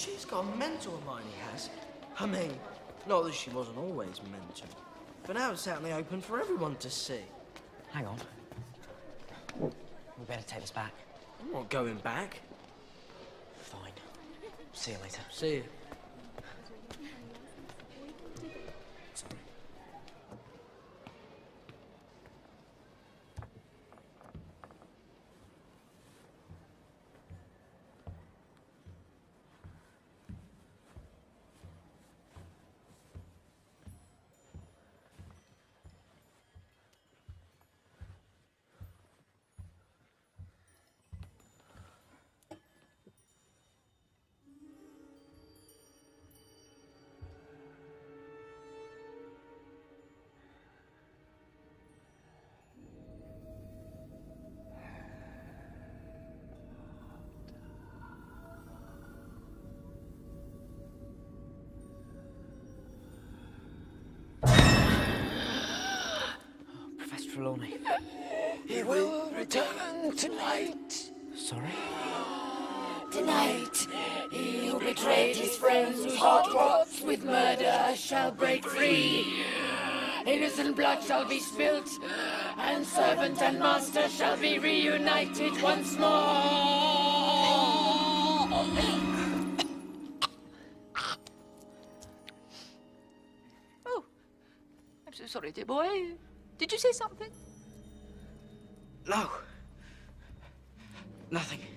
She's gone mental, Hermione has. I mean, not that she wasn't always mental. But now it's out in the open for everyone to see. Hang on. We better take this back. I'm not going back. Fine. See you later. See you. Trelawney. He will return tonight. Sorry? Tonight, he who betrayed his friends, whose heart rots with murder, shall break free. Innocent blood shall be spilt, and servant and master shall be reunited once more. Oh, I'm so sorry, dear boy. Did you say something? No. Nothing.